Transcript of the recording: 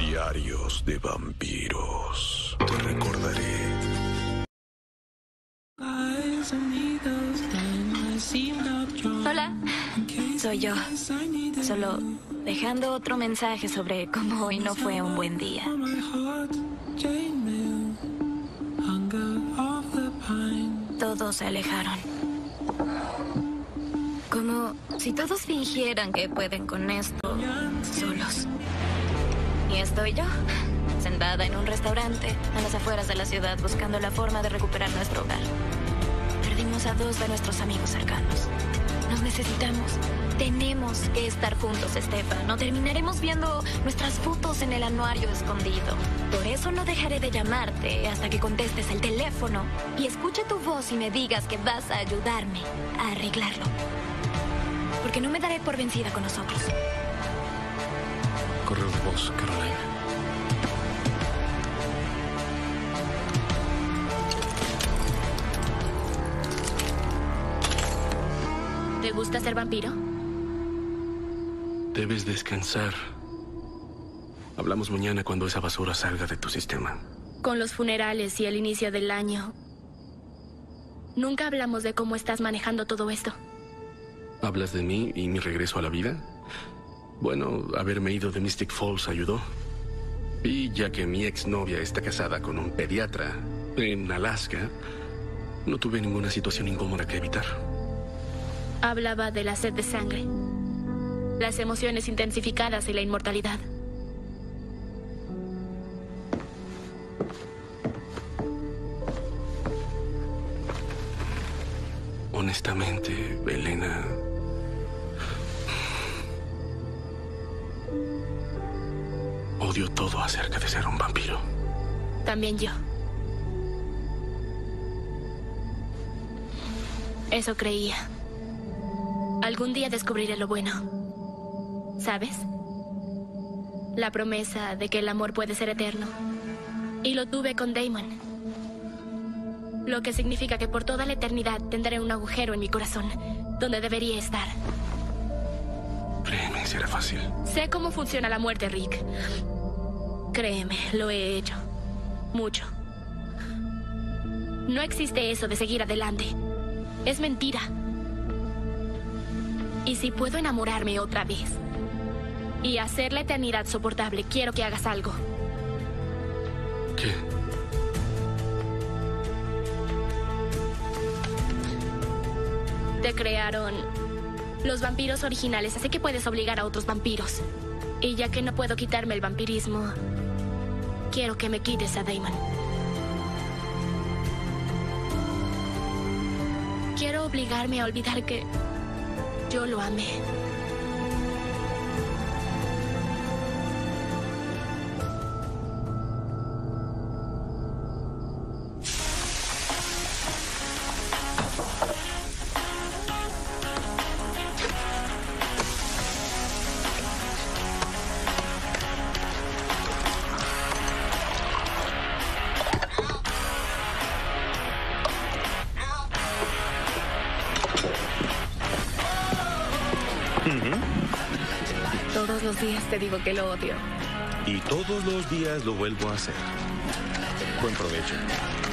Diarios de vampiros. Te recordaré. Hola, soy yo. Solo dejando otro mensaje sobre cómo hoy no fue un buen día. Todos se alejaron. Como si todos fingieran que pueden con esto solos. Y estoy yo, sentada en un restaurante a las afueras de la ciudad buscando la forma de recuperar nuestro hogar. Perdimos a 2 de nuestros amigos cercanos. Nos necesitamos. Tenemos que estar juntos, Estefan. No terminaremos viendo nuestras fotos en el anuario escondido. Por eso no dejaré de llamarte hasta que contestes el teléfono y escuche tu voz y me digas que vas a ayudarme a arreglarlo. Porque no me daré por vencida con nosotros. Correo de voz, Caroline. ¿Te gusta ser vampiro? Debes descansar. Hablamos mañana cuando esa basura salga de tu sistema. Con los funerales y el inicio del año, nunca hablamos de cómo estás manejando todo esto. ¿Hablas de mí y mi regreso a la vida? Bueno, haberme ido de Mystic Falls ayudó. Y ya que mi exnovia está casada con un pediatra en Alaska, no tuve ninguna situación incómoda que evitar. Hablaba de la sed de sangre, las emociones intensificadas y la inmortalidad. Honestamente, Elena, odio todo acerca de ser un vampiro. También yo. Eso creía. Algún día descubriré lo bueno. ¿Sabes? La promesa de que el amor puede ser eterno. Y lo tuve con Damon. Lo que significa que por toda la eternidad tendré un agujero en mi corazón, donde debería estar. Créeme, será fácil. Sé cómo funciona la muerte, Rick. Créeme, lo he hecho. Mucho. No existe eso de seguir adelante. Es mentira. Y si puedo enamorarme otra vez y hacer la eternidad soportable, quiero que hagas algo. ¿Qué? Te crearon los vampiros originales, así que puedes obligar a otros vampiros. Y ya que no puedo quitarme el vampirismo, quiero que me quites a Damon. Quiero obligarme a olvidar que yo lo amé. Todos los días te digo que lo odio. Y todos los días lo vuelvo a hacer. Buen provecho.